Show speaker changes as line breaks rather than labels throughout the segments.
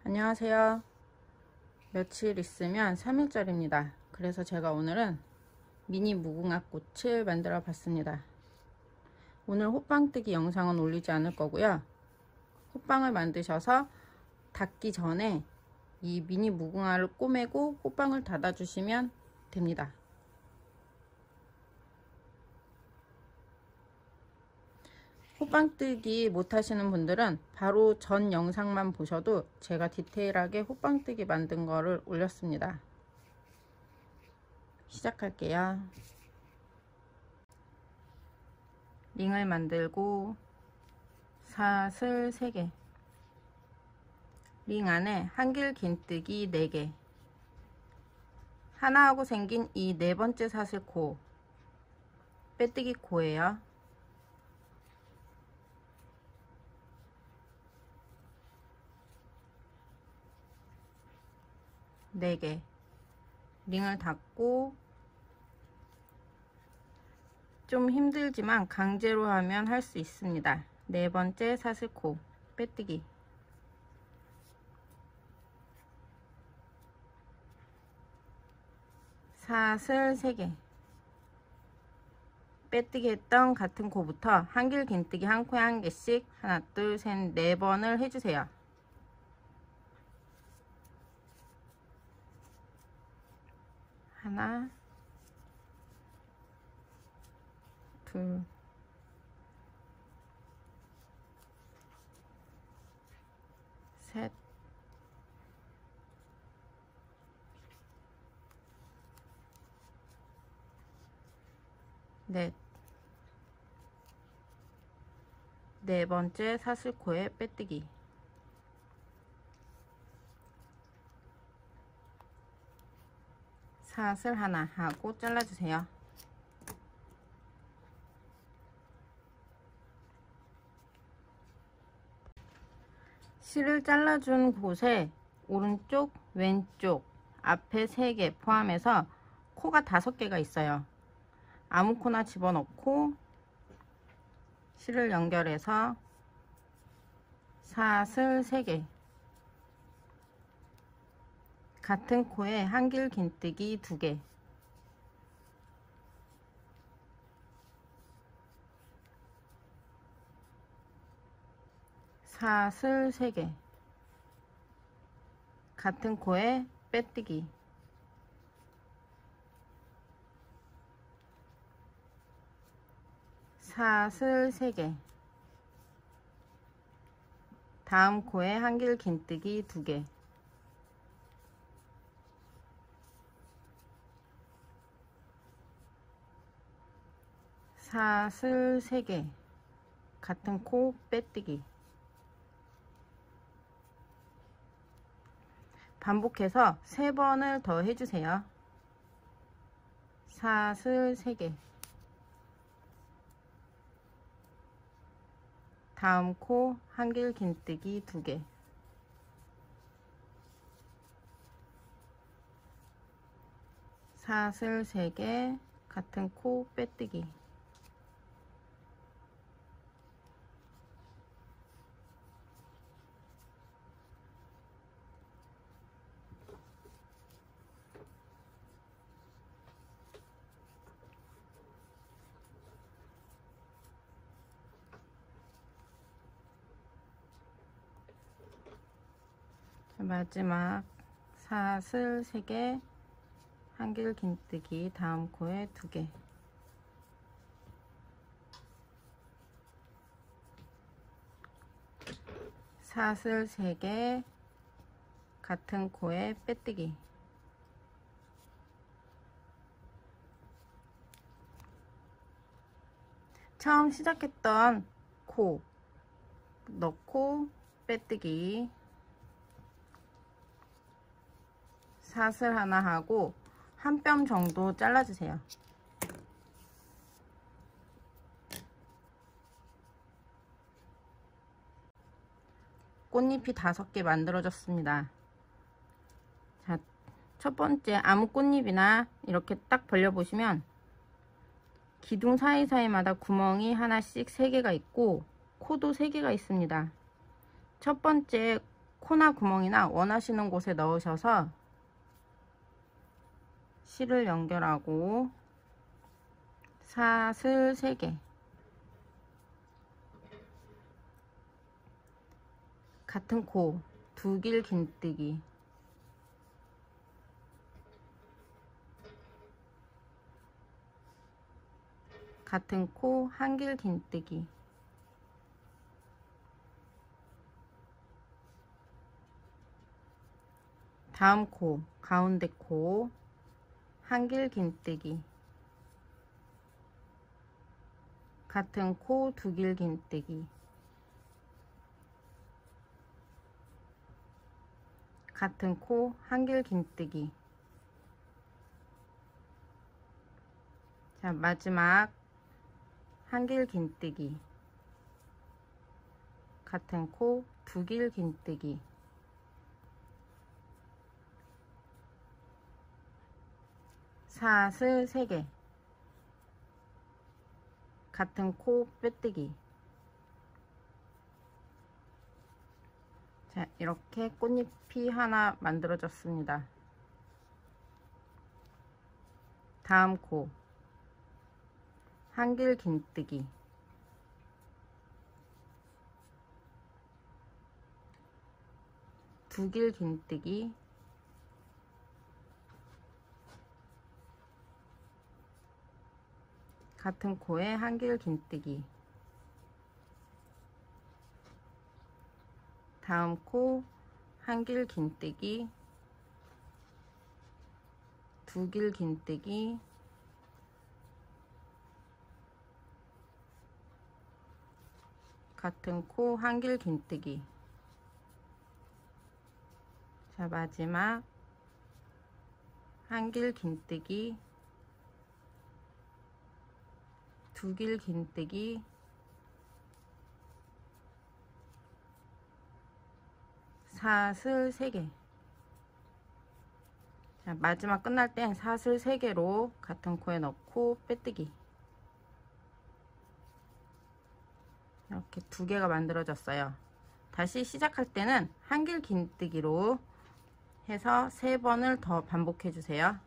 안녕하세요. 며칠 있으면 3일절입니다. 그래서 제가 오늘은 미니 무궁화 꽃을 만들어 봤습니다. 오늘 호빵뜨기 영상은 올리지 않을 거고요. 호빵을 만드셔서 닫기 전에 이 미니 무궁화를 꼬매고 호빵을 닫아 주시면 됩니다. 호빵뜨기 못하시는 분들은 바로 전 영상만 보셔도 제가 디테일하게 호빵뜨기 만든 거를 올렸습니다. 시작할게요. 링을 만들고 사슬 3개, 링 안에 한길 긴뜨기 4개, 하나하고 생긴 이 4번째 사슬 코, 빼뜨기 코예요. 네 개, 링을 닫고 좀 힘들지만 강제로 하면 할 수 있습니다. 4번째 사슬코, 빼뜨기, 사슬 3개, 빼뜨기 했던 같은 코부터 한길 긴뜨기 한 코에 한 개씩 하나 둘 셋 4번을 해주세요. 하나, 둘, 셋, 넷, 4번째 사슬코에 빼뜨기, 사슬 하나 하고 잘라주세요. 실을 잘라준 곳에 오른쪽, 왼쪽, 앞에 3개 포함해서 코가 5개가 있어요. 아무 코나 집어넣고 실을 연결해서 사슬 3개, 같은 코에 한길 긴뜨기 2개, 사슬 3개, 같은 코에 빼뜨기, 사슬 3개, 다음 코에 한길 긴뜨기 2개, 사슬 3개, 같은 코 빼뜨기, 반복해서 3번을 더 해주세요. 사슬 3개, 다음 코 한길 긴뜨기 2개, 사슬 3개, 같은 코 빼뜨기, 마지막 사슬 3개, 한길 긴뜨기 다음 코에 2개, 사슬 3개, 같은 코에 빼뜨기, 처음 시작했던 코 넣고 빼뜨기, 사슬 하나 하고 한 뼘 정도 잘라주세요. 꽃잎이 5개 만들어졌습니다. 자, 첫 번째 아무 꽃잎이나 이렇게 딱 벌려보시면 기둥 사이사이마다 구멍이 하나씩 3개가 있고 코도 3개가 있습니다. 첫 번째 코나 구멍이나 원하시는 곳에 넣으셔서 실을 연결하고 사슬 3개, 같은 코 2길 긴뜨기, 같은 코 1길 긴뜨기, 다음 코 가운데 코 1길 긴뜨기, 같은 코 2길 긴뜨기, 같은 코 1길 긴뜨기. 자, 마지막 1길 긴뜨기, 같은 코 2길 긴뜨기, 사슬 3개, 같은 코 빼뜨기. 자, 이렇게 꽃잎이 하나 만들어졌습니다. 다음 코 1길 긴뜨기, 두 길 긴뜨기, 같은 코에 1길 긴뜨기, 다음 코 1길 긴뜨기, 두 길 긴뜨기, 같은 코 1길 긴뜨기. 자, 마지막 1길 긴뜨기, 두 길 긴뜨기, 사슬 3개. 자, 마지막 끝날 땐 사슬 3개로 같은 코에 넣고 빼뜨기. 이렇게 2개가 만들어졌어요. 다시 시작할 때는 1길 긴뜨기로 해서 3번을 더 반복해 주세요.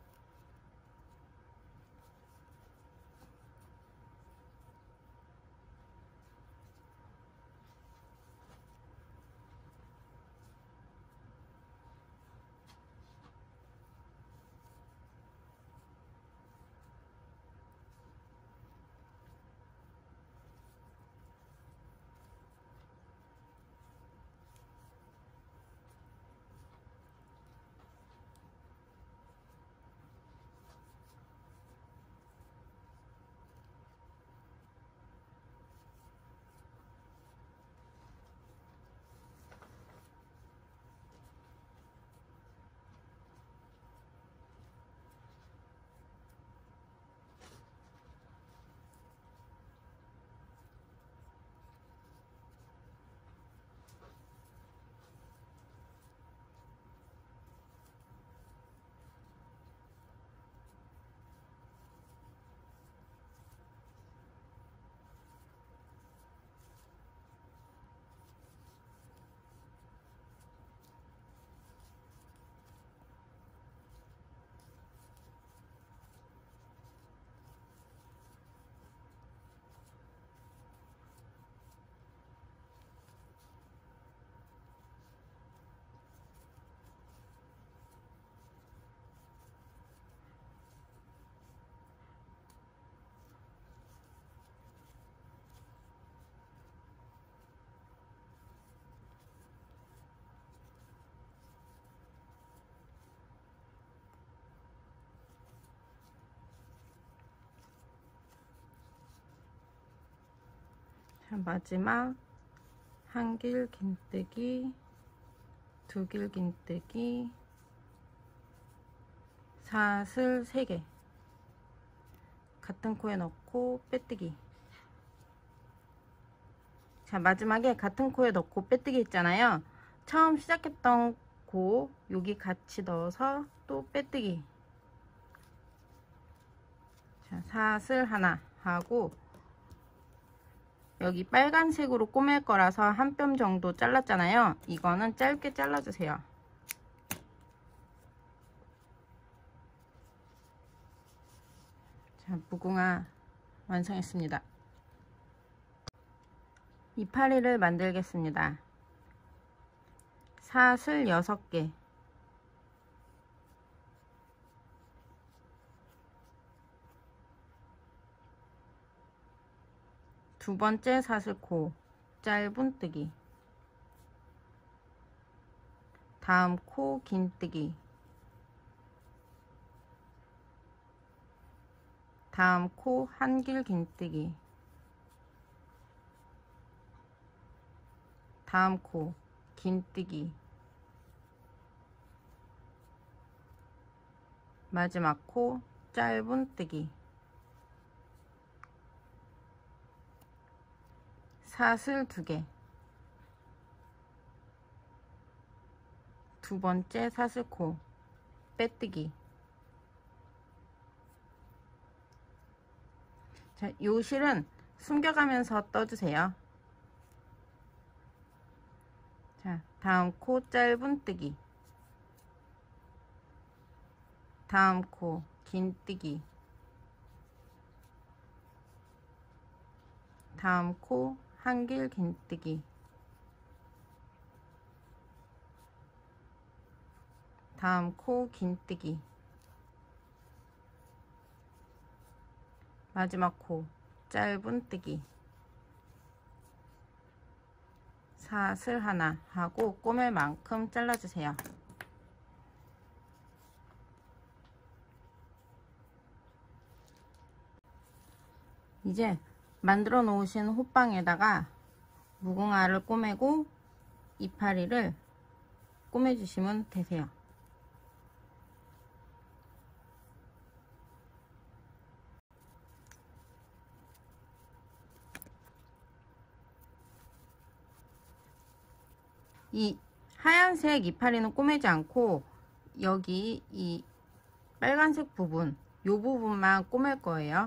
자, 마지막 1길 긴뜨기, 두 길 긴뜨기, 사슬 3개, 같은 코에 넣고 빼뜨기. 자, 마지막에 같은 코에 넣고 빼뜨기 있잖아요. 처음 시작했던 코 여기 같이 넣어서 또 빼뜨기. 자, 사슬 하나 하고 여기 빨간색으로 꼬맬 거라서 한 뼘 정도 잘랐잖아요. 이거는 짧게 잘라주세요. 자, 무궁화 완성했습니다. 이파리를 만들겠습니다. 사슬 6개, 두 번째 사슬코 짧은뜨기, 다음 코 긴뜨기, 다음 코 한길 긴뜨기, 다음 코 긴뜨기, 마지막 코 짧은뜨기, 사슬 2개, 두 번째 사슬코 빼뜨기. 자, 요 실은 숨겨가면서 떠주세요. 자, 다음 코 짧은뜨기, 다음 코 긴뜨기, 다음 코 한길 긴뜨기, 다음 코 긴뜨기, 마지막 코 짧은뜨기, 사슬 하나 하고 꼬맬 만큼 잘라주세요. 이제 만들어 놓으신 호빵에다가 무궁화를 꼬매고 이파리를 꼬매주시면 되세요. 이 하얀색 이파리는 꼬매지 않고 여기 이 빨간색 부분, 요 부분만 꼬맬 거예요.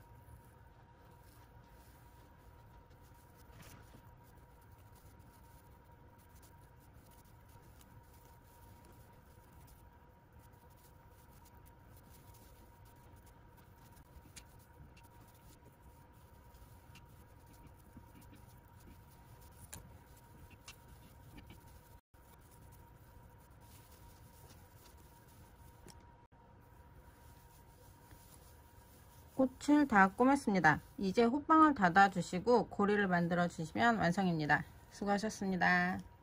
꽃을 다 꼬맸습니다. 이제 호빵을 닫아 주시고 고리를 만들어 주시면 완성입니다. 수고하셨습니다.